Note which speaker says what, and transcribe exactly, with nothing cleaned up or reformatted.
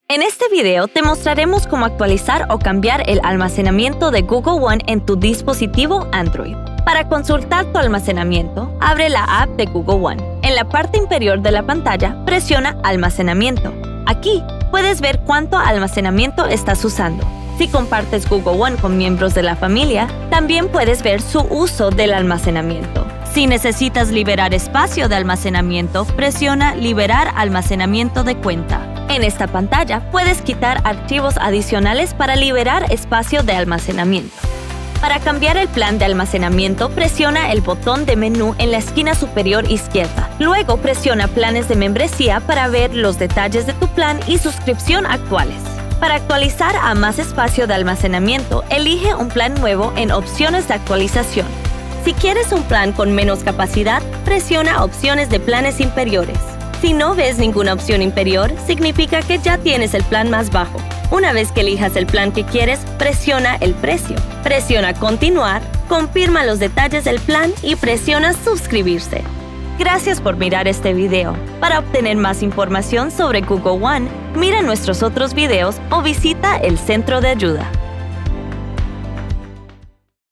Speaker 1: En este video te mostraremos cómo actualizar o cambiar el almacenamiento de Google One en tu dispositivo Android. Para consultar tu almacenamiento, abre la app de Google One. En la parte inferior de la pantalla, presiona Almacenamiento. Aquí puedes ver cuánto almacenamiento estás usando. Si compartes Google One con miembros de la familia, también puedes ver su uso del almacenamiento. Si necesitas liberar espacio de almacenamiento, presiona Liberar almacenamiento de cuenta. En esta pantalla puedes quitar archivos adicionales para liberar espacio de almacenamiento. Para cambiar el plan de almacenamiento, presiona el botón de menú en la esquina superior izquierda. Luego presiona Planes de membresía para ver los detalles de tu plan y suscripción actuales. Para actualizar a más espacio de almacenamiento, elige un plan nuevo en Opciones de actualización. Si quieres un plan con menos capacidad, presiona Opciones de planes inferiores. Si no ves ninguna opción inferior, significa que ya tienes el plan más bajo. Una vez que elijas el plan que quieres, presiona el precio. Presiona Continuar, confirma los detalles del plan y presiona Suscribirse. Gracias por mirar este video. Para obtener más información sobre Google One, mira nuestros otros videos o visita el centro de ayuda.